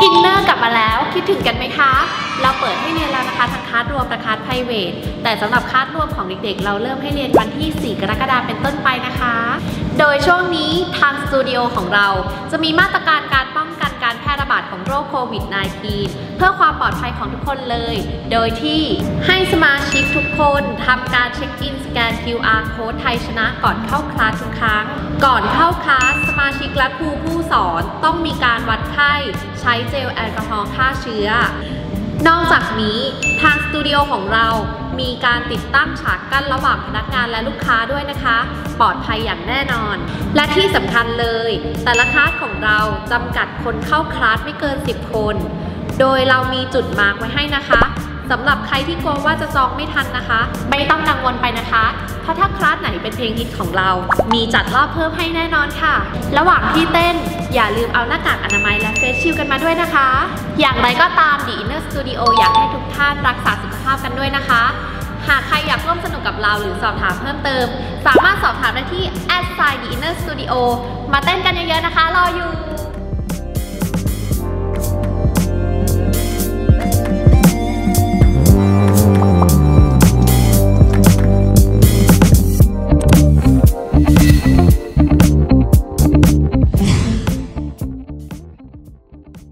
อินเนอร์กลับมาแล้วคิดถึงกันไหมคะเราเปิดให้เรียนแล้วนะคะทั้งคลาสรวมและคลาสไพรเวทแต่สำหรับคลาสรวมของเด็กๆเราเริ่มให้เรียนวันที่4 กรกฎาคมเป็นต้นไปนะคะโดยช่วงนี้ทางสตูดิโอของเราจะมีมาตรการการป้องกันการแพร่ระบาดของโรคโควิด -19 เพื่อความปลอดภัยของทุกคนเลยโดยที่ให้สมาชิกทุกคนทำการเช็คอินสแกน QR Code ไทยชนะก่อนเข้าคลาสทุกครั้งก่อนเข้าคลาสสมาชิกและครูผู้สอนต้องมีการวัดไข้ใช้เจลแอลกอฮอล์ฆ่าเชื้อนอกจากนี้ทางสตูดิโอของเรามีการติดตั้งฉากกั้นระหว่างพนักงานและลูกค้าด้วยนะคะปลอดภัยอย่างแน่นอนและที่สำคัญเลยแต่ละคลาสของเราจำกัดคนเข้าคลาสไม่เกิน10 คนโดยเรามีจุดมาร์กไว้ให้นะคะสำหรับใครที่กลัวว่าจะจองไม่ทันนะคะไม่ต้องกังวลไปนะคะเพราะถ้าคลาสไหนเป็นเพลงฮิตของเรามีจัดรอบเพิ่มให้แน่นอนค่ะระหว่างที่เต้นอย่าลืมเอาหน้ากากอนามัยและเฟซชิลด์กันมาด้วยนะคะอย่างไรก็ตาม The Inner Studio อยากให้ทุกท่านรักษาสุขภาพกันด้วยนะคะหากใครอยากร่วมสนุกกับเราหรือสอบถามเพิ่มเติมสามารถสอบถามได้ที่ @The Inner Studio มาเต้นกันเยอะๆนะคะรออยู่